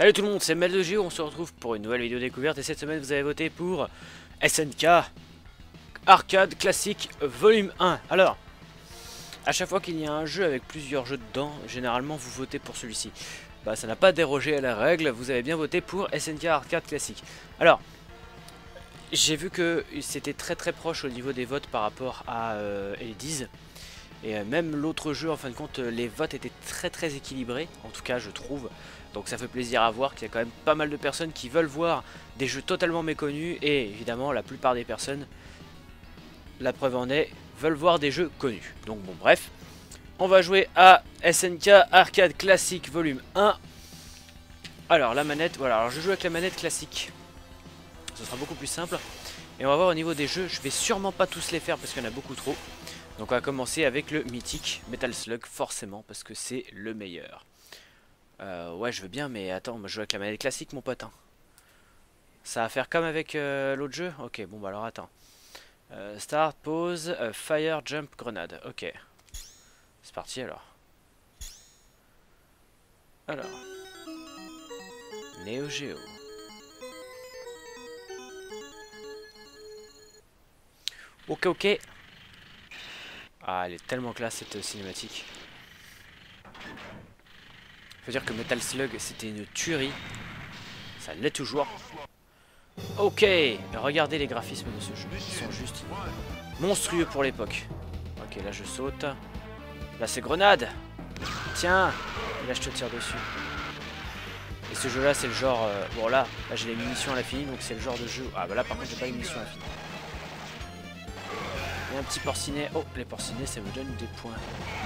Salut tout le monde, c'est Mel2Geo, on se retrouve pour une nouvelle vidéo découverte et cette semaine vous avez voté pour SNK Arcade Classic Volume 1. Alors, à chaque fois qu'il y a un jeu avec plusieurs jeux dedans, généralement vous votez pour celui-ci. Bah ça n'a pas dérogé à la règle, vous avez bien voté pour SNK Arcade Classic. Alors, j'ai vu que c'était très proche au niveau des votes par rapport à Eldiz. Et même l'autre jeu, en fin de compte, les votes étaient très équilibrés, en tout cas je trouve. Donc ça fait plaisir à voir qu'il y a quand même pas mal de personnes qui veulent voir des jeux totalement méconnus. Et évidemment la plupart des personnes, la preuve en est, veulent voir des jeux connus. Donc bon bref, on va jouer à SNK Arcade Classic Volume 1. Alors la manette, voilà, alors je joue avec la manette classique. Ce sera beaucoup plus simple. Et on va voir au niveau des jeux, je vais sûrement pas tous les faire parce qu'il y en a beaucoup trop. Donc on va commencer avec le mythique Metal Slug, forcément, parce que c'est le meilleur. Ouais, je veux bien, mais attends, moi je joue avec la manette classique, mon pote. Hein. Ça va faire comme avec l'autre jeu. Ok, bon bah alors attends. Start, pause, fire, jump, grenade. Ok. C'est parti alors. Alors. Neo Geo. Ok. Ah, elle est tellement classe cette cinématique. Faut dire que Metal Slug c'était une tuerie. Ça l'est toujours. Ok, regardez les graphismes de ce jeu. Ils sont juste monstrueux pour l'époque. Ok, là je saute. Là c'est grenade. Tiens. Et là je te tire dessus. Et ce jeu là c'est le genre... bon là j'ai les munitions à l'infini donc c'est le genre de jeu... Ah bah là par contre j'ai pas les munitions à l'infini. Il y a un petit porcinet. Oh, les porcinets ça me donne des points.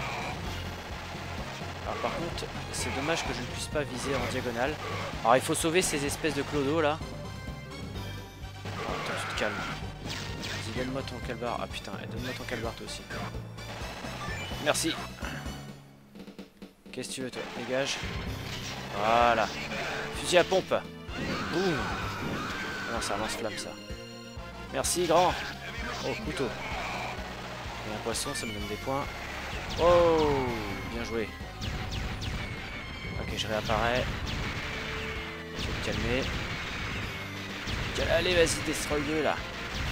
Alors par contre, c'est dommage que je ne puisse pas viser en diagonale. Alors il faut sauver ces espèces de clodos là. Oh, attends, tu te calmes. Vas-y, donne-moi ton calbar. Ah putain, donne-moi ton calbar toi aussi. Merci. Qu'est-ce que tu veux toi? Dégage. Voilà. Fusil à pompe. Boum. Ah non, c'est un lance-flamme ça. Merci grand. Oh, couteau. Et un poisson, ça me donne des points. Oh, bien joué. Ok, je réapparais. Je vais me calmer. Allez, vas-y, destroy-le là.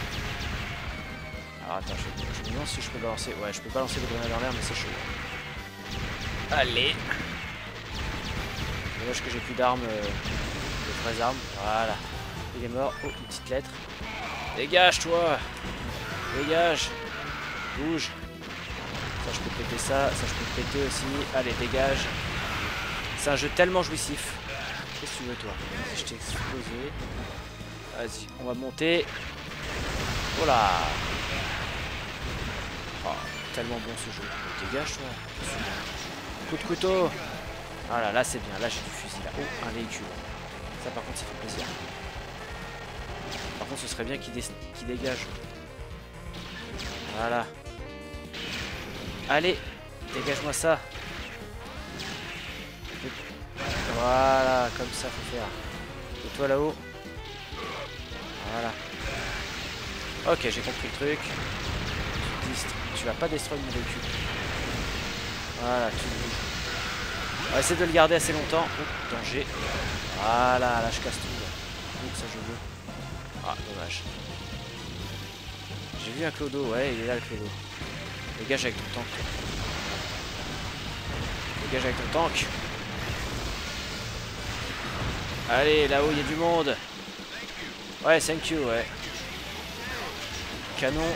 Alors attends, je me demande si je peux balancer. Ouais, je peux balancer des grenades en l'air, mais c'est chaud. Allez. Dommage que j'ai plus d'armes, de vraies armes. Voilà. Il est mort. Oh, une petite lettre. Dégage, toi. Dégage. Bouge. Ça, je peux péter ça. Ça, je peux péter aussi. Allez, dégage. C'est un jeu tellement jouissif. Qu'est-ce que tu veux toi? Je t'ai explosé. Vas-y, on va monter. Voilà. Oh, tellement bon ce jeu. Dégage toi. Coup de couteau. Voilà, là c'est bien. Là j'ai du fusil là. Oh, un véhicule. Ça par contre ça fait plaisir. Par contre ce serait bien qu'il dégage. Voilà. Allez, dégage-moi ça. Voilà, comme ça faut faire. Et toi là-haut. Voilà. Ok, j'ai compris le truc. Tu vas pas détruire mon véhicule. Voilà, tu bouges. On va essayer de le garder assez longtemps. Oh, danger. Voilà, là je casse tout. Donc ça je veux. Ah, dommage. J'ai vu un clodo, ouais, il est là le clodo. Dégage avec ton tank. Dégage avec ton tank. Allez, là-haut, il y a du monde. Ouais, thank you, ouais. Canon.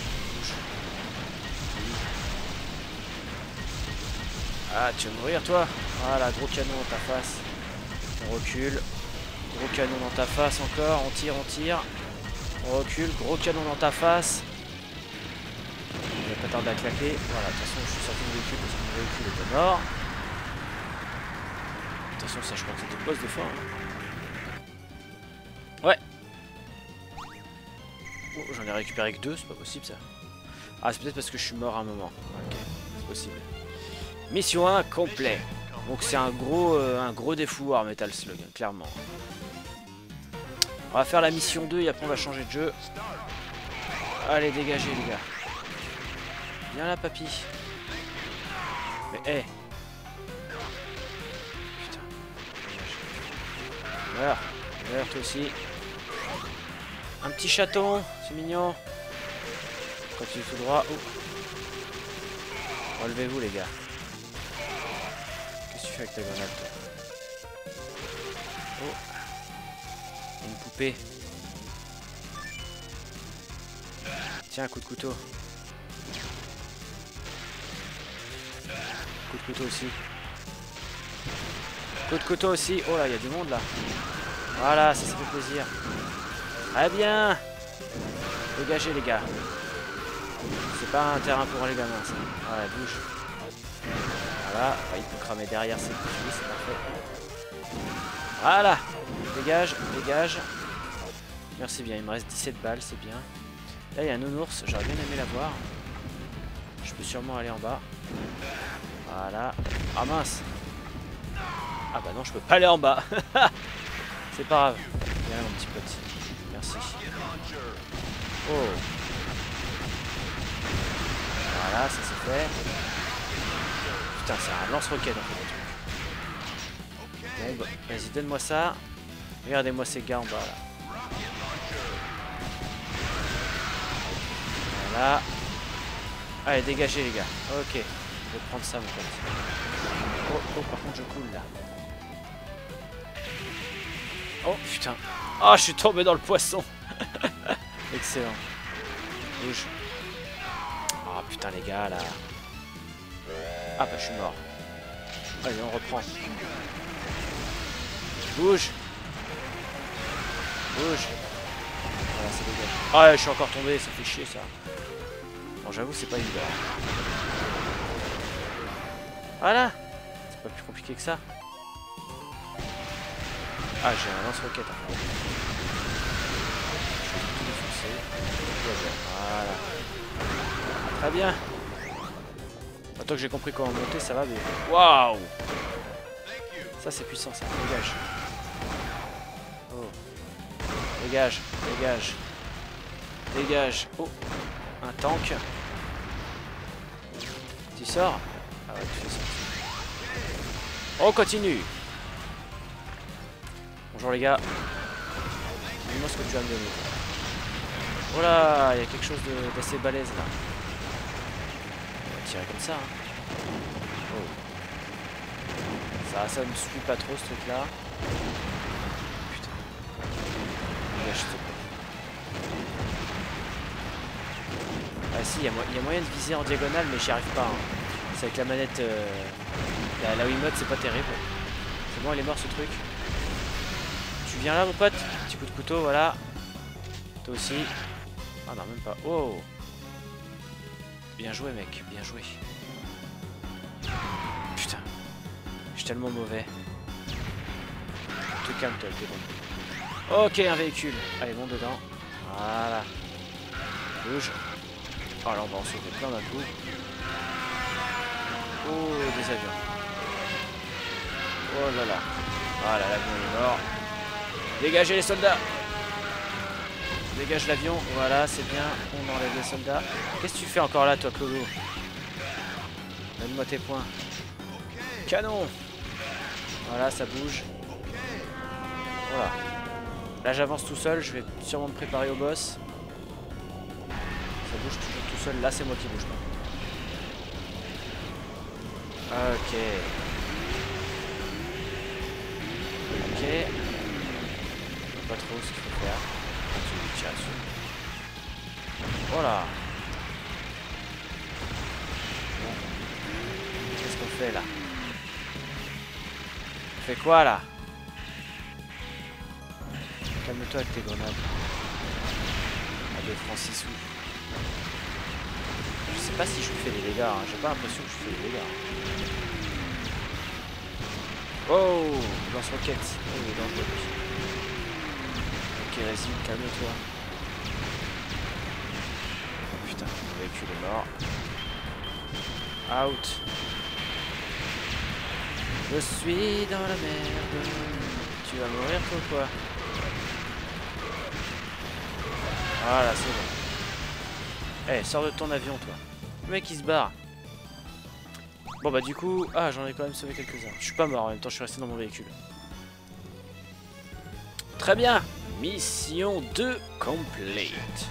Ah, tu vas mourir, toi. Voilà, gros canon dans ta face. On recule. Gros canon dans ta face encore. On tire, on tire. On recule. Gros canon dans ta face. Il va pas tarder à claquer. Voilà, de toute façon, je suis sorti du véhicule parce que mon véhicule était mort. Attention, ça je crois que c'était le boss des fois. Hein. Ouais. Oh, j'en ai récupéré que 2, c'est pas possible ça. Ah, c'est peut-être parce que je suis mort à un moment. Ok, c'est possible. Mission 1 complet. Donc c'est un gros défouloir Metal Slug, clairement. On va faire la mission 2 et après on va changer de jeu. Allez, dégagez les gars. Viens là, papy. Mais hé. Hey. Putain. Meurs. Meurs toi aussi. Un petit chaton, c'est mignon. Continue tout droit. Oh. Relevez-vous les gars. Qu'est-ce que tu fais avec ta grenade toi? Oh. Une poupée. Tiens, un coup de couteau. Coup de couteau aussi. Coup de couteau aussi. Oh là, il y a du monde là. Voilà, ça fait plaisir. Très bien. Dégagez les gars. C'est pas un terrain pour les gamins ça. Voilà, bouge. Voilà, il peut cramer derrière cette boucherie, c'est parfait. Voilà. Dégage, dégage. Merci bien, il me reste 17 balles, c'est bien. Là, il y a un nounours, j'aurais bien aimé la voir. Je peux sûrement aller en bas. Voilà. Ah mince. Ah bah non, je peux pas aller en bas. C'est pas grave. Viens mon petit pote. Merci. Oh. Voilà, ça c'est fait. Putain, c'est un lance-roquette en fait. Bon bah, vas-y, donne-moi ça. Regardez-moi ces gars en bas là. Voilà. Allez, dégagez les gars. Ok. Je vais prendre ça mon pote. Oh, oh, par contre je coule là. Oh putain. Oh, je suis tombé dans le poisson. Excellent. Bouge. Oh putain les gars là. Ah bah je suis mort. Allez, on reprend. Bouge. Bouge. Voilà, ça dégage. Ah, je suis encore tombé, ça fait chier ça. Bon, j'avoue, c'est pas évident. Voilà. C'est pas plus compliqué que ça. Ah, j'ai un lance-roquette. Je vais tout défoncer. Voilà. Très bien. Maintenant que j'ai compris comment monter, ça va bien. Waouh. Ça, c'est puissant, ça. Dégage. Oh. Dégage, dégage. Dégage. Oh. Un tank. Tu sors? Ah ouais, tu fais sortir. On continue. Bonjour les gars. Dis-moi ce que tu vas me donner. Oh là, il y a quelque chose d'assez balèze là. On va tirer comme ça. Hein. Oh. Ça me suffit pas trop ce truc là. Putain. Dégage, s'il te plaît. Ah si, il y a moyen de viser en diagonale, mais j'y arrive pas. Hein. C'est avec la manette, la Wiimote, c'est pas terrible. C'est bon, il est mort ce truc. Tu viens là, mon pote? Petit coup de couteau, voilà. Toi aussi. Ah non, même pas. Oh! Bien joué, mec, bien joué. Putain. Je suis tellement mauvais. Te calme-toi, t'es bon. Ok, un véhicule. Allez, monte dedans. Voilà. Bouge. Oh là, on va en sauver plein d'un coup. Oh, des avions. Oh là là. Voilà, l'avion est mort. Dégagez les soldats. Dégage l'avion. Voilà, c'est bien. On enlève les soldats. Qu'est-ce que tu fais encore là, toi, Clolo? Donne-moi tes points. Canon. Voilà, ça bouge. Voilà. Là, j'avance tout seul. Je vais sûrement me préparer au boss. Ça bouge toujours tout seul. Là, c'est moi qui bouge pas. Ok. Ok. Je sais pas trop ce qu'il faut faire. Je vais tirer dessus. Voilà. Bon. Qu'est-ce qu'on fait là? On fait quoi là? Calme-toi avec tes grenades. À 2 francs 6 sous. Je sais pas si je lui fais des dégâts, hein. J'ai pas l'impression que je fais des dégâts. Oh, lance-roquette. Oh, il est dangereux. Ok, vas-y, calme-toi. Oh putain, le véhicule est mort. Out. Je suis dans la merde. Tu vas mourir toi ou quoi? Voilà, c'est bon. Eh, hey, sors de ton avion, toi. Le mec, il se barre. Bon, bah, du coup... Ah, j'en ai quand même sauvé quelques-uns. Je suis pas mort, en même temps, je suis resté dans mon véhicule. Très bien. Mission 2 complete.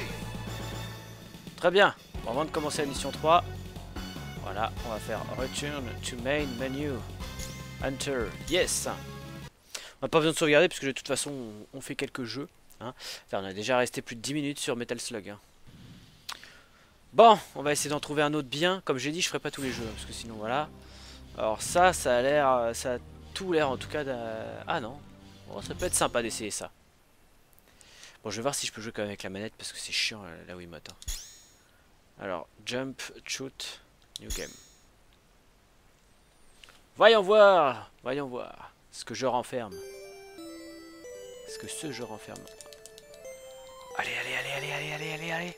Très bien. Avant de commencer la mission 3, voilà, on va faire Return to Main Menu. Enter. Yes. On n'a pas besoin de sauvegarder puisque de toute façon on fait quelques jeux. Hein. Enfin, on a déjà resté plus de 10 minutes sur Metal Slug. Hein. Bon, on va essayer d'en trouver un autre bien. Comme j'ai dit, je ferai pas tous les jeux parce que sinon voilà. Alors ça a l'air, ça a tout l'air en tout cas. Ah non, bon, ça peut être sympa d'essayer ça. Bon, je vais voir si je peux jouer quand même avec la manette parce que c'est chiant la Wiimote. Hein. Alors, jump, shoot, new game. Voyons voir ce que je renferme. Ce que ce jeu renferme. Allez.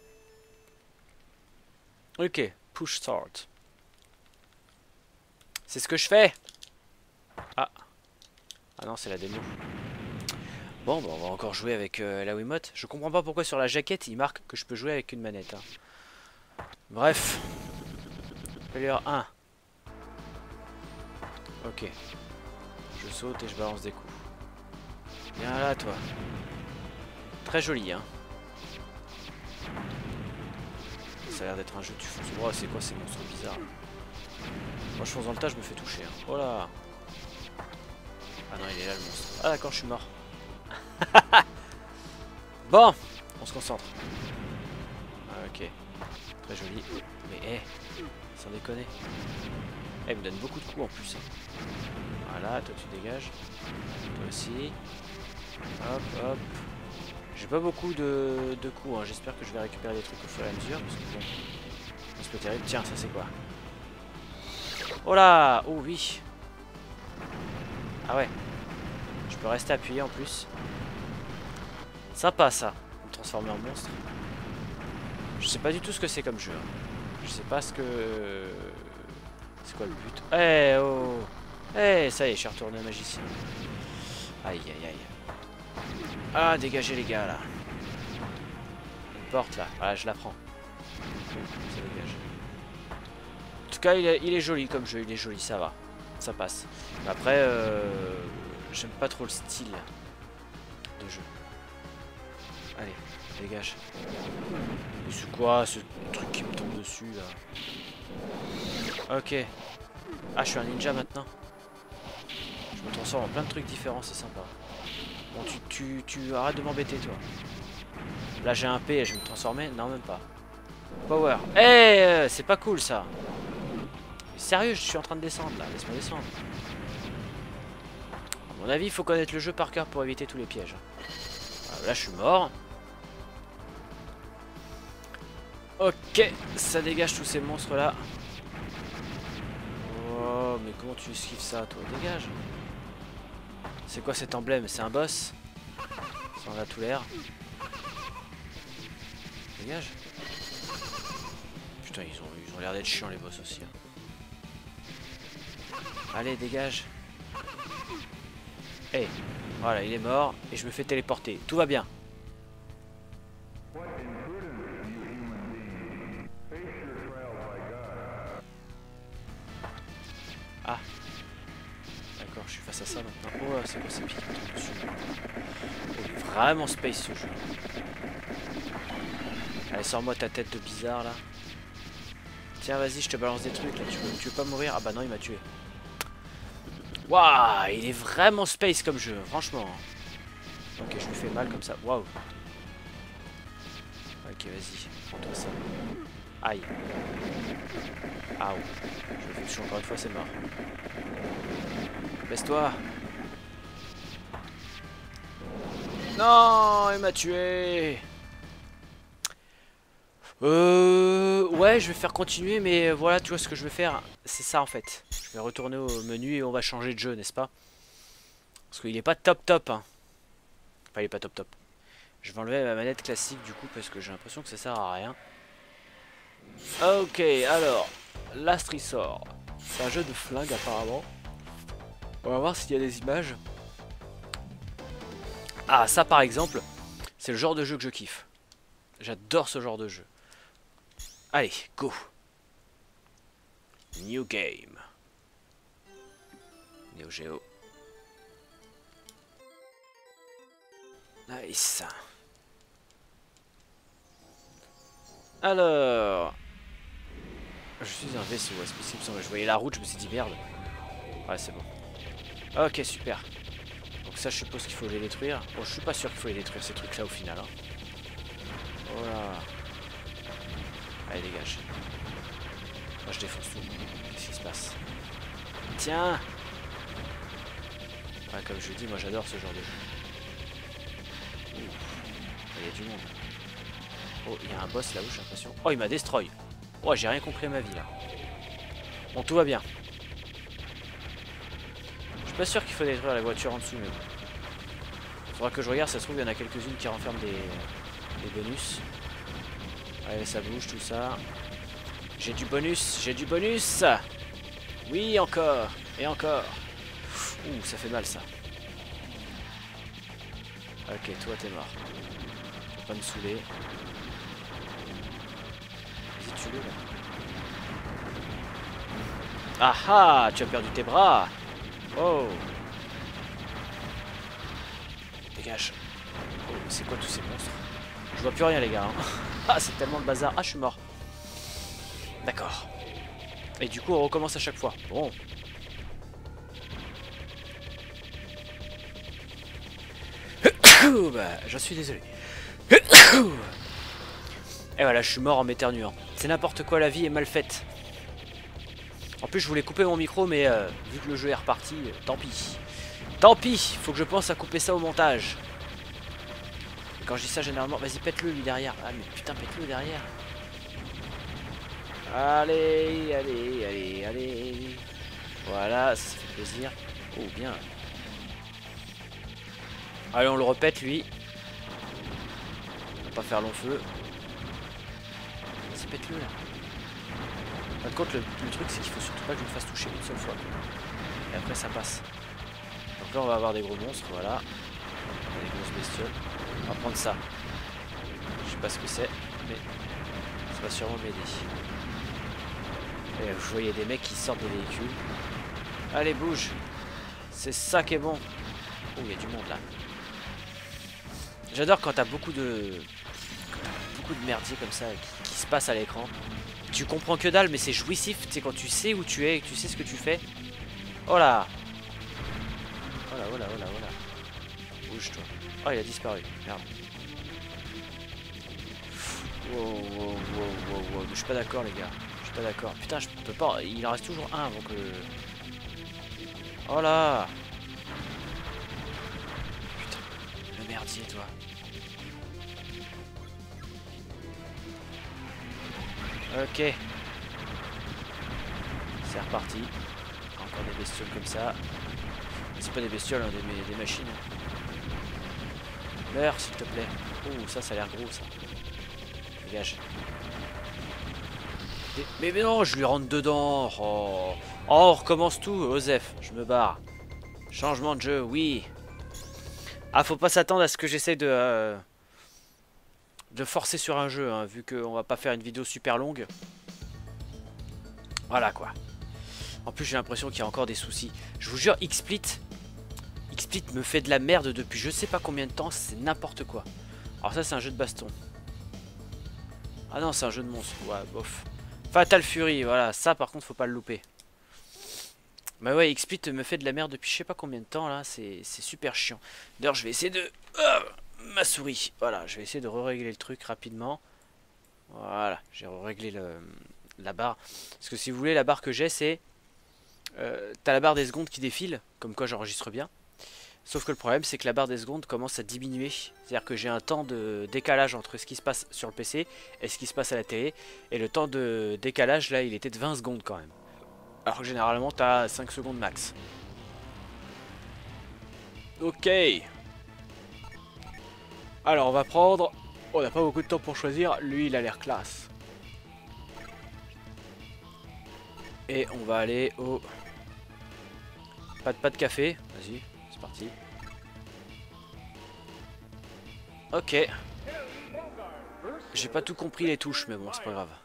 Ok, push start. C'est ce que je fais. Ah non, c'est la démo. Bon, bah, on va encore jouer avec la Wiimote. Je comprends pas pourquoi sur la jaquette il marque que je peux jouer avec une manette. Hein. Bref. Failure 1. Ok. Je saute et je balance des coups. Viens là, toi. Très joli, hein. Ça a l'air d'être un jeu, tu fonces. Oh, c'est quoi ces monstres bizarres? Moi, je fonce dans le tas, je me fais toucher. Hein. Oh là. Ah non, il est là le monstre. Ah d'accord, je suis mort. Bon, on se concentre. Ah, ok. Très joli. Mais sans déconner. Il me donne beaucoup de coups en plus. Hein. Voilà, toi tu dégages. Toi aussi. Hop. J'ai pas beaucoup de coups. Hein. J'espère que je vais récupérer des trucs au fur et à mesure. Parce que bon, c'est un peu terrible. Tiens, ça c'est quoi? Oh là! Oh oui! Ah ouais. Je peux rester appuyé en plus. Sympa ça, me transformer en monstre. Je sais pas du tout ce que c'est comme jeu. Je sais pas ce que... C'est quoi le but? Eh oh! Eh, ça y est, je suis retourné magicien. Aïe. Ah, dégagez les gars là. Une porte là. Voilà, je la prends. Ça dégage. En tout cas, il est joli comme jeu. Il est joli, ça va. Ça passe. Mais après, j'aime pas trop le style de jeu. Allez, dégage. C'est quoi ce truc qui me tombe dessus là? Ok. Ah, je suis un ninja maintenant. Je me transforme en plein de trucs différents, c'est sympa. Bon, tu arrêtes de m'embêter toi. Là j'ai un P et je vais me transformer? Non, même pas. Power. Eh, c'est pas cool ça. Mais sérieux, je suis en train de descendre là. Laisse-moi descendre. À mon avis, il faut connaître le jeu par cœur pour éviter tous les pièges. Voilà, là, je suis mort. Ok, ça dégage tous ces monstres là. Oh, mais comment tu esquives ça, toi? Dégage. C'est quoi cet emblème? C'est un boss? Ça en a tout l'air. Dégage. Putain, ils ont l'air d'être chiants les boss aussi. Hein. Allez, dégage. Eh, voilà, il est mort et je me fais téléporter. Tout va bien. Ah. D'accord, je suis face à ça maintenant. Oh, c'est quoi ces pics qui me tombent dessus? Oh, il est vraiment space ce jeu. Allez, sors-moi ta tête de bizarre là. Tiens, vas-y, je te balance des trucs là. Tu veux pas mourir? Ah bah non, il m'a tué. Waouh, il est vraiment space comme jeu, franchement. Ok, je lui fais mal comme ça. Waouh. Ok, vas-y, prends-toi ça. Aïe. Ah je suis encore une fois, c'est mort. Baisse-toi. Non, il m'a tué. Ouais, je vais faire continuer, mais voilà, tu vois ce que je vais faire, c'est ça en fait. Je vais retourner au menu et on va changer de jeu, n'est-ce pas? Parce qu'il est pas top, hein. Enfin, il est pas top. Je vais enlever ma manette classique du coup parce que j'ai l'impression que ça sert à rien. Ok, alors, Last Resort. C'est un jeu de flingue apparemment. On va voir s'il y a des images. Ah, ça par exemple, c'est le genre de jeu que je kiffe. J'adore ce genre de jeu. Allez, go. New game. Neo Geo. Nice. Alors... Je suis un vaisseau, est-ce possible? Je voyais la route, je me suis dit merde. Ouais, c'est bon. Ok, super. Donc ça, je suppose qu'il faut les détruire. Bon, je suis pas sûr qu'il faut les détruire, ces trucs-là, au final. Hein. Voilà. Allez, dégage. Moi, je défonce tout. Qu'est-ce qui se passe? Tiens. Ouais, comme je dis, moi, j'adore ce genre de jeu. Ouh. Il y a du monde. Oh, il y a un boss là-haut, j'ai l'impression. Oh, il m'a destroy. Oh, j'ai rien compris à ma vie, là. Bon, tout va bien. Je suis pas sûr qu'il faut détruire la voiture en dessous, mais bon. Faudra que je regarde, ça se trouve, il y en a quelques-unes qui renferment des bonus. Allez, ça bouge, tout ça. J'ai du bonus, j'ai du bonus. Oui, encore. Et encore. Ouh, ça fait mal, ça. Ok, toi, t'es mort. Faut pas me saouler. Vas-y, tue-le, là. Ah ah, tu as perdu tes bras. Oh. Dégage. Oh, c'est quoi tous ces monstres? Je vois plus rien, les gars. Hein. Ah, c'est tellement le bazar. Ah, je suis mort. D'accord. Et du coup, on recommence à chaque fois. Bon. Bah, j'en suis désolé. Et voilà, je suis mort en m'éternuant. C'est n'importe quoi, la vie est mal faite. En plus, je voulais couper mon micro, mais vu que le jeu est reparti, tant pis. Tant pis, faut que je pense à couper ça au montage. Et quand je dis ça, généralement... Vas-y, pète-le, lui, derrière. Ah, mais putain, pète-le derrière. Allez, allez, allez, allez. Voilà, ça fait plaisir. Oh, bien. Allez, on le repète, lui. On va pas faire long feu. Vas-y, pète-le, là. Par contre, le truc, c'est qu'il faut surtout pas que je me fasse toucher une seule fois. Et après, ça passe. Donc là, on va avoir des gros monstres, voilà. Des grosses bestioles. On va prendre ça. Je sais pas ce que c'est, mais ça va sûrement m'aider. Et je voyais des mecs qui sortent des véhicules. Allez, bouge. C'est ça qui est bon. Oh, il y a du monde là. J'adore quand t'as beaucoup de merdier comme ça qui se passe à l'écran. Tu comprends que dalle, mais c'est jouissif. Tu sais, quand tu sais où tu es et que tu sais ce que tu fais. Oh là. Voilà, voilà, voilà, voilà. Bouge-toi. Oh, il a disparu. Merde. Wow, wow, wow, wow, wow. Je suis pas d'accord, les gars. Je suis pas d'accord. Putain, je peux pas. Il en reste toujours un avant que... Oh là. Putain. Le merdier, toi. Ok. C'est reparti. Encore des bestioles comme ça. C'est pas des bestioles, hein, des machines. Meurs, s'il te plaît. Oh, ça a l'air gros, ça. Dégage. Mais non, je lui rentre dedans. Oh, on recommence tout, Osef. Je me barre. Changement de jeu, oui. Ah, faut pas s'attendre à ce que j'essaie de forcer sur un jeu, hein, vu qu'on va pas faire une vidéo super longue. Voilà, quoi. En plus, j'ai l'impression qu'il y a encore des soucis. Je vous jure, XSplit me fait de la merde depuis je sais pas combien de temps. C'est n'importe quoi. Alors ça, c'est un jeu de baston. Ah non, c'est un jeu de monstre. Ouais, bof. Fatal Fury, voilà. Ça, par contre, faut pas le louper. Bah ouais, XSplit me fait de la merde depuis je sais pas combien de temps, là. C'est super chiant. D'ailleurs, je vais essayer de... ma souris. Voilà, je vais essayer de régler le truc rapidement. Voilà, j'ai réglé la barre. Parce que si vous voulez, la barre que j'ai, c'est... t'as la barre des secondes qui défile, comme quoi j'enregistre bien. Sauf que le problème, c'est que la barre des secondes commence à diminuer. C'est-à-dire que j'ai un temps de décalage entre ce qui se passe sur le PC et ce qui se passe à la télé. Et le temps de décalage, là, il était de 20 secondes quand même. Alors que généralement, t'as 5 secondes max. Ok. Alors, on va prendre... On n'a pas beaucoup de temps pour choisir. Lui, il a l'air classe. Et on va aller au... Pas de café. Vas-y, c'est parti. Ok. J'ai pas tout compris les touches, mais bon, c'est pas grave.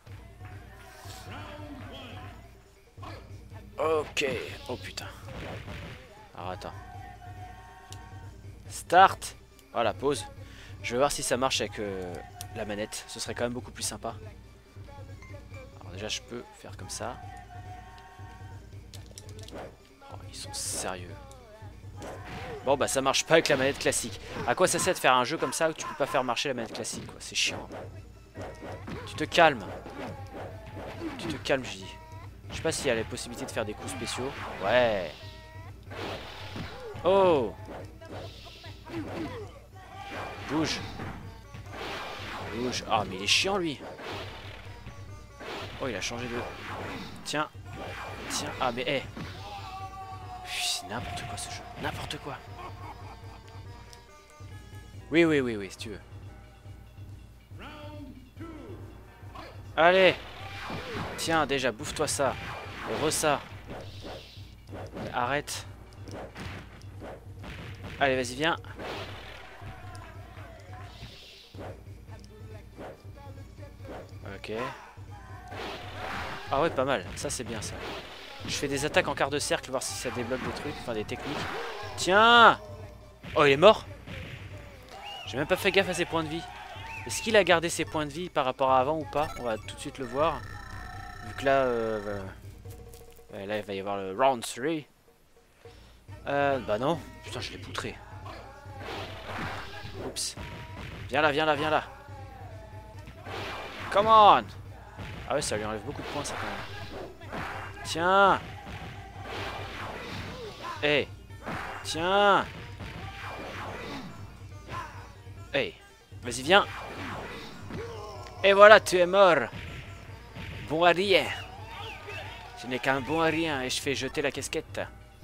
Ok. Oh putain. Alors attends. Start. Voilà, pause. Je vais voir si ça marche avec la manette. Ce serait quand même beaucoup plus sympa. Alors déjà, je peux faire comme ça. Oh, ils sont sérieux. Bon, bah ça marche pas avec la manette classique. À quoi ça sert de faire un jeu comme ça où tu peux pas faire marcher la manette classique, quoi. C'est chiant. Tu te calmes. Tu te calmes, je dis. Je sais pas s'il y a la possibilité de faire des coups spéciaux. Ouais. Oh. Bouge. Bouge. Ah, mais il est chiant, lui. Oh, il a changé de... Tiens. Tiens. Ah, mais hé. C'est n'importe quoi, ce jeu. N'importe quoi. Oui, oui, oui, oui, si tu veux. Allez. Tiens, déjà, bouffe-toi ça. Et ça. Arrête. Allez, vas-y, viens. Ok. Ah ouais, pas mal. Ça, c'est bien, ça. Je fais des attaques en quart de cercle, voir si ça débloque des trucs, enfin des techniques. Tiens. Oh, il est mort. J'ai même pas fait gaffe à ses points de vie. Est-ce qu'il a gardé ses points de vie par rapport à avant ou pas? On va tout de suite le voir. Vu que là, là il va y avoir le round 3. Bah non. Putain, je l'ai poutré. Oups. Viens là, viens là, viens là. Come on. Ah ouais, ça lui enlève beaucoup de points, ça, quand même. Tiens. Hey. Tiens. Hey. Vas-y, viens. Et voilà, tu es mort. Bon à rien. Ce n'est qu'un bon à rien et je fais jeter la casquette.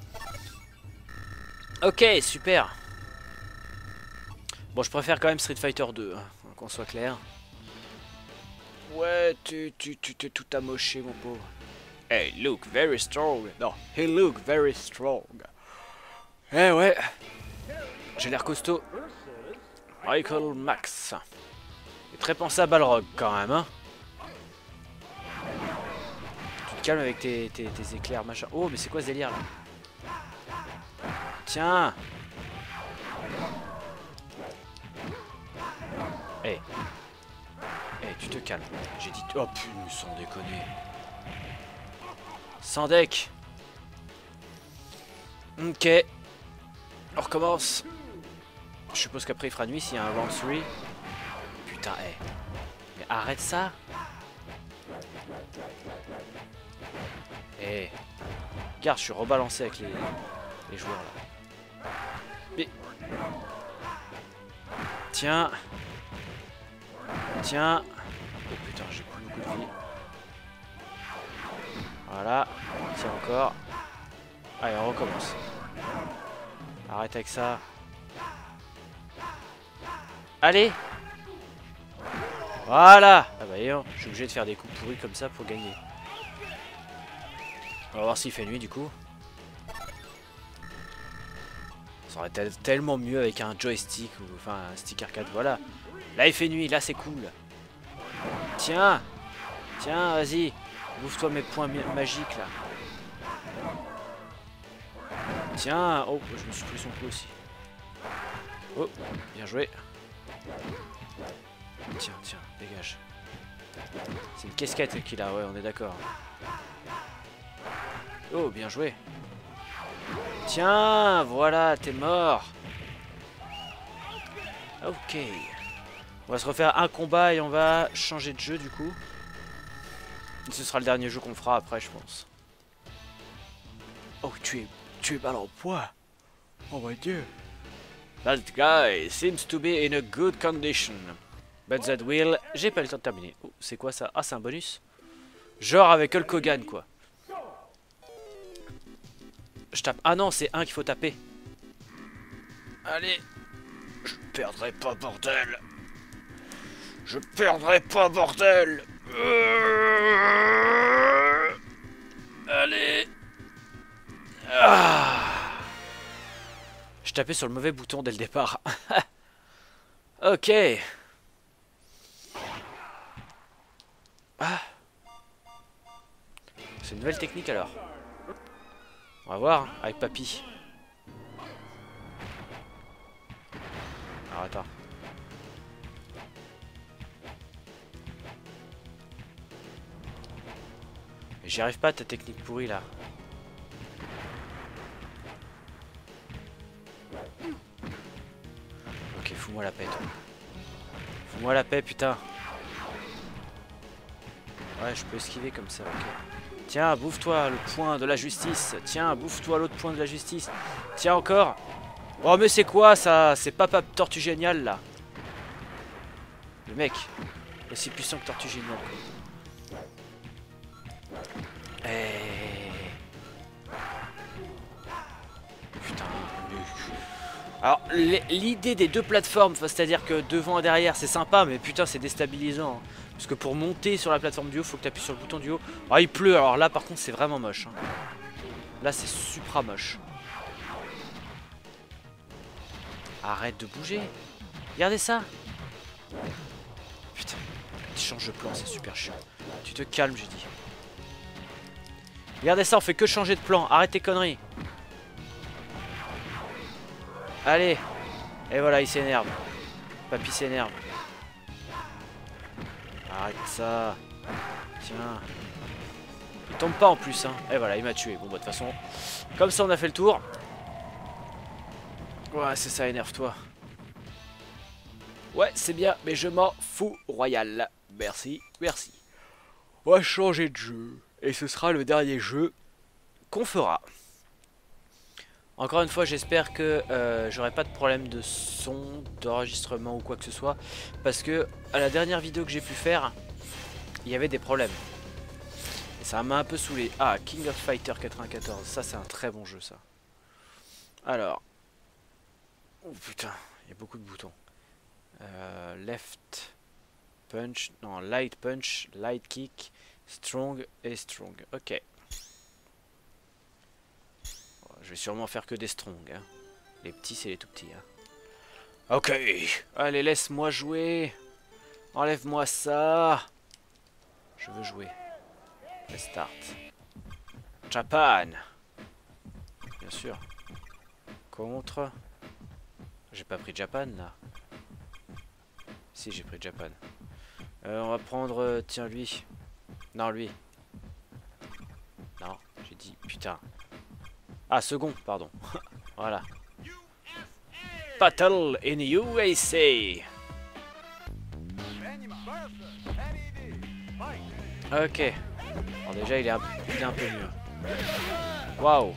Ok, super. Bon, je préfère quand même Street Fighter 2, hein, qu'on soit clair. Ouais, tu t'es tout amoché, mon pauvre. Hey, look very strong. Non, he look very strong. Eh ouais. J'ai l'air costaud. Michael Max. Et très pensé à Balrog quand même, hein. Tu te calmes avec tes éclairs, machin. Oh, mais c'est quoi ce délire là? Tiens. Eh. Eh, tu te calmes. J'ai dit... Oh putain, sans déconner. Sans deck. Ok. On recommence. Je suppose qu'après il fera nuit s'il y a un round 3. Putain, eh. Mais arrête ça. Eh. Regarde, je suis rebalancé avec les joueurs là. Mais... Tiens. Tiens. Oh putain, j'ai plus beaucoup de vie. Voilà. Tiens encore. Allez, on recommence. Arrête avec ça. Allez. Voilà. Ah bah je suis obligé de faire des coups pourris comme ça pour gagner. On va voir s'il fait nuit du coup. Ça aurait été tellement mieux avec un joystick ou enfin un stick arcade. Voilà. Là il fait nuit, là c'est cool. Tiens. Tiens, vas-y. Bouffe-toi mes points magiques là. Tiens. Oh, je me suis pris son coup aussi. Oh, bien joué. Tiens, tiens, dégage. C'est une casquette qu'il a, ouais, on est d'accord. Oh, bien joué. Tiens, voilà, t'es mort. Ok. On va se refaire un combat et on va changer de jeu du coup. Ce sera le dernier jeu qu'on fera après, je pense. Oh, tu es mal en poids. Oh mon dieu. That guy seems to be in a good condition. But that will... J'ai pas le temps de terminer. Oh, c'est quoi ça? Ah, c'est un bonus. Genre avec Hulk Hogan, quoi. Je tape... Ah non, c'est un qu'il faut taper. Allez. Je perdrai pas, bordel. Je perdrai pas, bordel. Allez. Ah. Je tapais sur le mauvais bouton dès le départ. Ok. Ah. C'est une nouvelle technique alors. On va voir avec Papy. Alors J'y arrive pas à ta technique pourrie là. Ok, fous-moi la paix toi. Fous-moi la paix putain. Ouais, je peux esquiver comme ça, ok. Tiens, bouffe-toi le point de la justice. Tiens, bouffe-toi l'autre point de la justice. Tiens encore. Oh mais c'est quoi ça? C'est Papa Tortue Génial là. Le mec, aussi puissant que Tortue Génial. Putain. Alors l'idée des deux plateformes, c'est-à-dire que devant et derrière c'est sympa, mais putain c'est déstabilisant. Parce que pour monter sur la plateforme du haut, faut que tu appuies sur le bouton du haut. Ah il pleut, alors là par contre c'est vraiment moche. Hein. Là c'est supra moche. Arrête de bouger. Regardez ça. Putain, tu changes de plan, c'est super chiant. Tu te calmes, j'ai dit. Regardez ça, on fait que changer de plan. Arrête tes conneries. Allez. Et voilà, il s'énerve. Papy s'énerve. Arrête ça. Tiens. Il tombe pas en plus, hein. Et voilà, il m'a tué. Bon, bah, de toute façon, comme ça, on a fait le tour. Ouais, c'est ça, énerve-toi. Ouais, c'est bien, mais je m'en fous, Royal. Merci, merci. On va changer de jeu. Et ce sera le dernier jeu qu'on fera. Encore une fois, j'espère que j'aurai pas de problème de son, d'enregistrement ou quoi que ce soit. Parce que à la dernière vidéo que j'ai pu faire, il y avait des problèmes. Et ça m'a un peu saoulé. Ah, King of Fighter 94. Ça, c'est un très bon jeu, ça. Alors. Oh putain, il y a beaucoup de boutons. Left punch, non, light punch, light kick, strong et strong. Ok. Bon, je vais sûrement faire que des strong. Hein. Les petits, c'est les tout petits. Hein. Ok. Allez, laisse-moi jouer. Enlève-moi ça. Je veux jouer. Let's start. Japan. Bien sûr. Contre. J'ai pas pris Japan là. Si, j'ai pris Japan. On va prendre... tiens, lui. Non, lui. Non, j'ai dit... Putain. Ah, second, pardon. Voilà. Battle in USA. Ok. Alors déjà, il est un peu mieux. Waouh.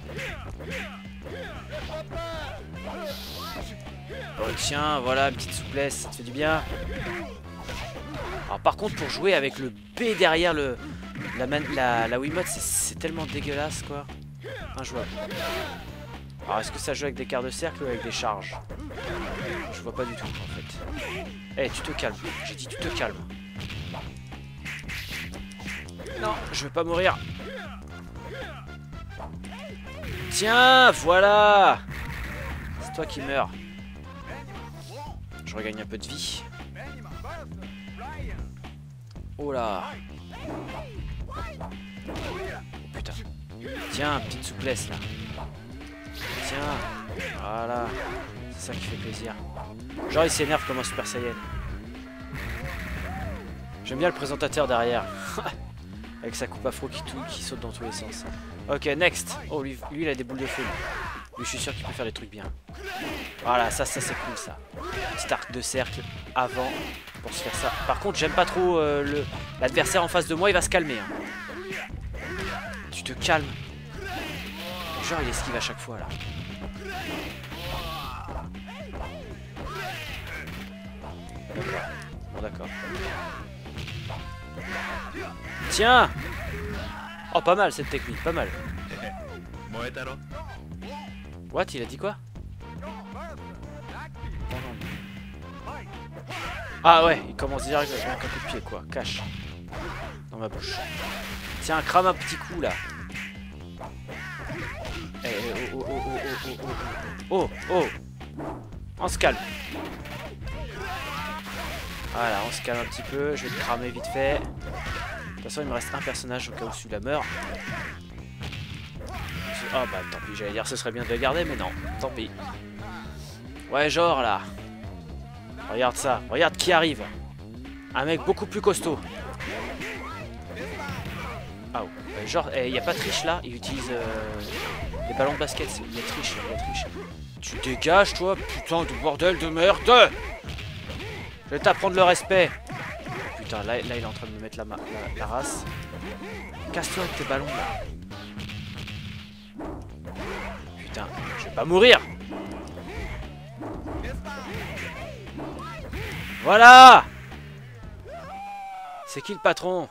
Oh, tiens, voilà, une petite souplesse, ça te fait du bien. Alors par contre, pour jouer avec le B derrière la Wiimote, c'est tellement dégueulasse, quoi. Injouable. Alors est-ce que ça joue avec des quarts de cercle ou avec des charges? Je vois pas du tout, en fait. Eh, tu te calmes. J'ai dit tu te calmes. Non, je veux pas mourir. Tiens, voilà. C'est toi qui meurs. Je regagne un peu de vie. Oh là. Oh putain. Tiens, petite souplesse là. Tiens. Voilà. C'est ça qui fait plaisir. Genre il s'énerve comme un Super Saiyan. J'aime bien le présentateur derrière. Avec sa coupe afro qui saute dans tous les sens. Ok, next. Oh, lui il a des boules de feu. Lui, je suis sûr qu'il peut faire des trucs bien. Voilà, ça c'est cool ça. Petit arc de cercle avant pour se faire ça. Par contre, j'aime pas trop l'adversaire en face de moi, il va se calmer. Hein. Tu te calmes. Genre, il esquive à chaque fois là. D'accord. Bon, d'accord. Tiens! Oh, pas mal cette technique, pas mal. What? Il a dit quoi? Ah ouais, il commence direct avec un coup de pied quoi, cache. Dans ma bouche. Tiens, crame un petit coup là. Eh, oh, oh, oh, oh, oh, oh, oh, oh. On se calme. Voilà, on se calme un petit peu, je vais te cramer vite fait. De toute façon, il me reste un personnage au cas où celui-là meurt. Ah bah tant pis, j'allais dire ce serait bien de le garder, mais non, tant pis. Ouais, genre là. Regarde ça, regarde qui arrive. Un mec beaucoup plus costaud. Ah, genre, il n'y a pas de triche là. Il utilise les ballons de basket. Il y a triche, il y a triche. Tu dégages, toi, putain de bordel de merde. Je vais t'apprendre le respect. Putain, là, il est en train de me mettre la race. Casse-toi avec tes ballons là. Putain, je vais pas mourir. Voilà. C'est qui le patron?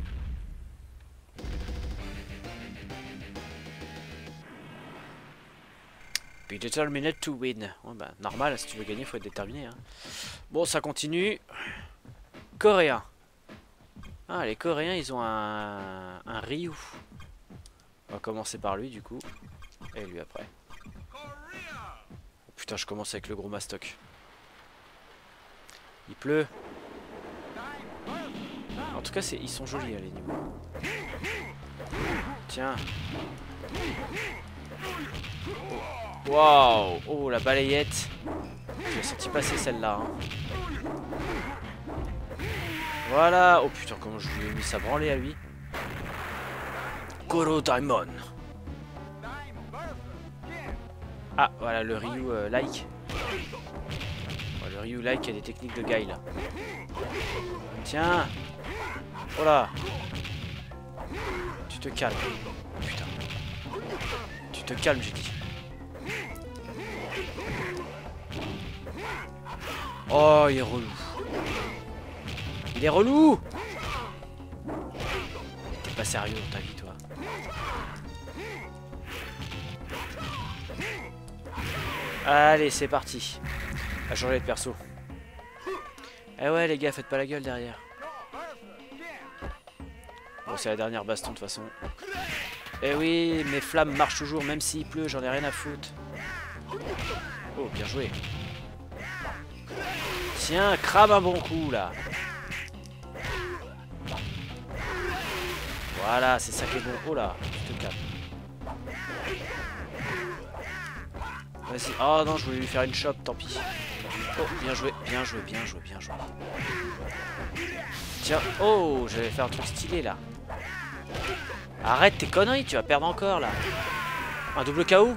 Be determined to win. Ouais, bah, normal, si tu veux gagner, faut être déterminé. Hein. Bon, ça continue. Coréen. Ah, les Coréens, ils ont un Ryu. On va commencer par lui, du coup. Et lui après. Oh, putain, je commence avec le gros mastoc. Il pleut. En tout cas, ils sont jolis, hein, les niveaux. Tiens. Waouh. Oh, la balayette. J'ai senti passer celle-là. Hein. Voilà. Oh putain, comment je lui ai mis sa branlée à lui. Goro Diamond. Ah, voilà le Ryu like. Oh, le Ryu like a des techniques de guy là. Tiens. Oh là. Tu te calmes. Putain. Tu te calmes, j'ai dit. Oh, il est relou. Il est relou. T'es pas sérieux dans ta vie, toi. Allez, c'est parti. À changer de perso. Eh ouais, les gars, faites pas la gueule derrière. Bon, c'est la dernière baston de toute façon. Eh oui, mes flammes marchent toujours, même s'il pleut, j'en ai rien à foutre. Oh, bien joué. Tiens, crame un bon coup, là. Voilà, c'est ça qui est bon. Oh là, tu te calmes. Vas-y. Oh non, je voulais lui faire une chope, tant pis. Oh, bien joué, bien joué, bien joué, bien joué. Tiens, oh, j'allais faire un truc stylé, là. Arrête tes conneries, tu vas perdre encore, là. Un double KO.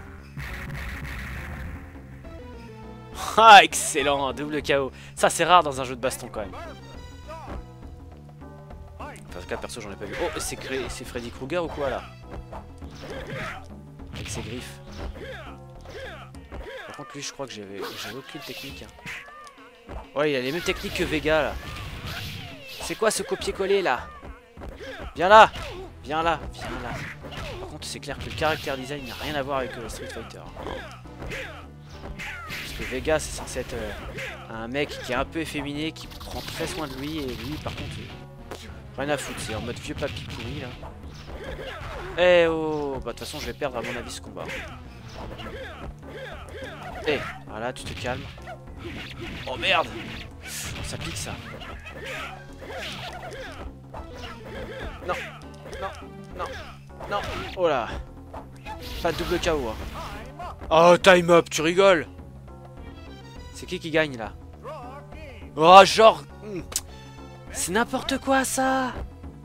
Ah, excellent, un double KO. Ça, c'est rare dans un jeu de baston, quand même. En tout cas, perso, j'en ai pas vu. Oh, c'est Freddy Krueger ou quoi, là? Avec ses griffes. Par contre, lui, je crois que j'avais aucune technique. Hein. Ouais, il a les mêmes techniques que Vega, là. C'est quoi ce copier-coller, là? Viens là. Viens là. Viens là. Par contre, c'est clair que le caractère design n'a rien à voir avec Street Fighter. Parce que Vega, c'est censé être un mec qui est un peu efféminé, qui prend très soin de lui. Et lui, par contre, rien à foutre. C'est en mode vieux papy pourri, là. Eh oh. Bah, de toute façon, je vais perdre, à mon avis, ce combat. Eh, voilà, tu te calmes. Oh merde! Ça pique ça. Non, non, non, non. Oh là. Pas de double KO. Hein. Oh, time up, tu rigoles. C'est qui gagne là? Oh, genre. C'est n'importe quoi ça.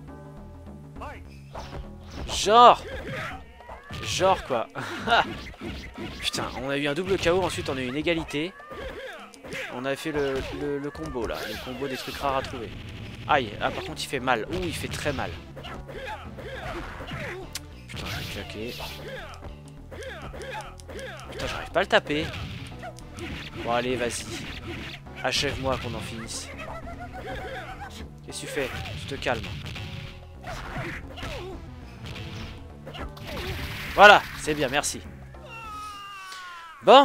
Genre quoi. Putain, on a eu un double KO, ensuite on a eu une égalité. On a fait le combo là, le combo des trucs rares à trouver. Aïe, ah par contre il fait mal. Ouh, il fait très mal. Putain, je vais claquer. Putain, j'arrive pas à le taper. Bon allez, vas-y. Achève-moi qu'on en finisse. Qu'est-ce que tu fais? Tu te calmes. Voilà, c'est bien, merci. Bon.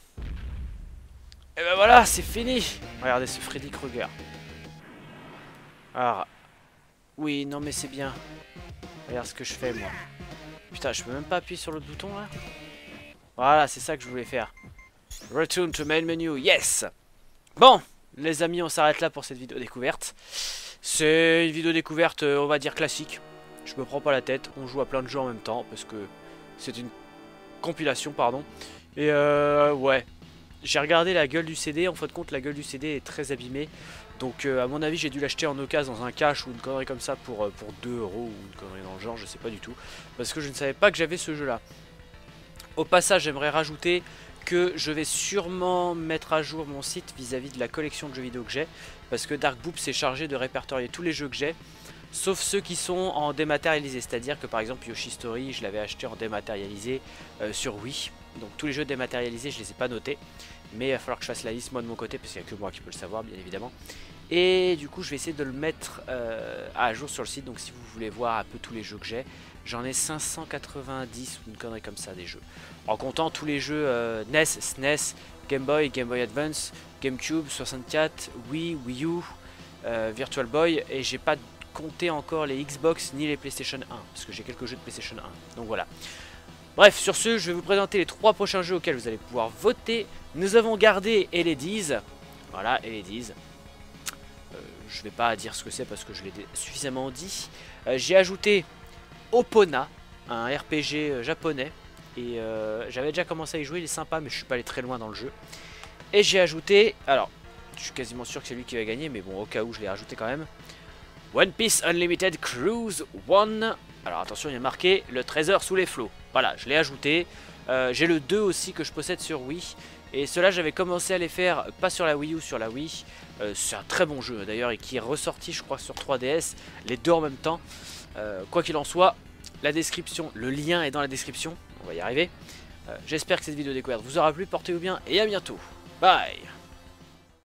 Et ben voilà, c'est fini. Regardez ce Freddy Krueger. Alors. Oui, non mais c'est bien. Regarde ce que je fais moi. Putain, je peux même pas appuyer sur l'autre bouton là. Voilà, c'est ça que je voulais faire. Return to main menu, yes. Bon, les amis, on s'arrête là pour cette vidéo découverte. C'est une vidéo découverte, on va dire classique. Je me prends pas la tête, on joue à plein de jeux en même temps parce que c'est une compilation, pardon. Et ouais, j'ai regardé la gueule du CD, en fin de compte la gueule du CD est très abîmée. Donc à mon avis j'ai dû l'acheter en occasion dans un cash ou une connerie comme ça pour 2 euros ou une connerie dans le genre, je sais pas du tout. Parce que je ne savais pas que j'avais ce jeu là. Au passage j'aimerais rajouter que je vais sûrement mettre à jour mon site vis-à-vis de la collection de jeux vidéo que j'ai. Parce que Dark Boop s'est chargé de répertorier tous les jeux que j'ai. Sauf ceux qui sont en dématérialisé. C'est-à-dire que par exemple Yoshi Story je l'avais acheté en dématérialisé sur Wii. Donc tous les jeux dématérialisés je les ai pas notés. Mais il va falloir que je fasse la liste moi de mon côté. Parce qu'il n'y a que moi qui peux le savoir bien évidemment. Et du coup je vais essayer de le mettre à jour sur le site. Donc si vous voulez voir un peu tous les jeux que j'ai, j'en ai 590 ou une connerie comme ça des jeux. En comptant tous les jeux NES, SNES, Game Boy, Game Boy Advance, GameCube, 64, Wii, Wii U, Virtual Boy. Et j'ai pas compté encore les Xbox ni les PlayStation 1. Parce que j'ai quelques jeux de PlayStation 1. Donc voilà. Bref, sur ce, je vais vous présenter les 3 prochains jeux auxquels vous allez pouvoir voter. Nous avons gardé Eledies. Voilà, Eledies. Je vais pas dire ce que c'est parce que je l'ai suffisamment dit. J'ai ajouté Opona, un RPG japonais. Et j'avais déjà commencé à y jouer, il est sympa, mais je suis pas allé très loin dans le jeu. Et j'ai ajouté, alors, je suis quasiment sûr que c'est lui qui va gagner, mais bon, au cas où, je l'ai rajouté quand même. One Piece Unlimited Cruise 1. Alors attention, il y a marqué le trésor sous les flots. Voilà, je l'ai ajouté. J'ai le 2 aussi que je possède sur Wii. Et cela j'avais commencé à les faire, pas sur la Wii U, sur la Wii. C'est un très bon jeu d'ailleurs et qui est ressorti je crois sur 3DS, les deux en même temps. Quoi qu'il en soit, la description, le lien est dans la description, on va y arriver. J'espère que cette vidéo découverte vous aura plu, portez-vous bien et à bientôt. Bye.